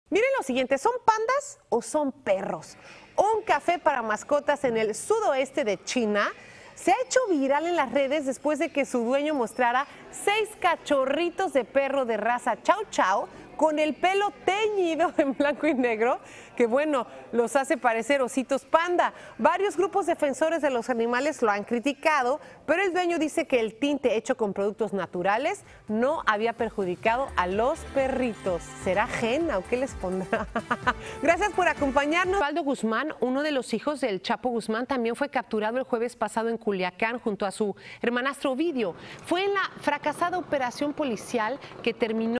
Miren lo siguiente, ¿son pandas o son perros? Un café para mascotas en el sudoeste de China se ha hecho viral en las redes después de que su dueño mostrara 6 cachorritos de perro de raza Chow Chow con el pelo teñido en blanco y negro, que bueno, los hace parecer ositos panda. Varios grupos defensores de los animales lo han criticado, pero el dueño dice que el tinte hecho con productos naturales no había perjudicado a los perritos. ¿Será henna o qué les pondrá? Gracias por acompañarnos. Osvaldo Guzmán, uno de los hijos del Chapo Guzmán, también fue capturado el jueves pasado en Culiacán junto a su hermanastro Ovidio. Fue en la fracasada operación policial que terminó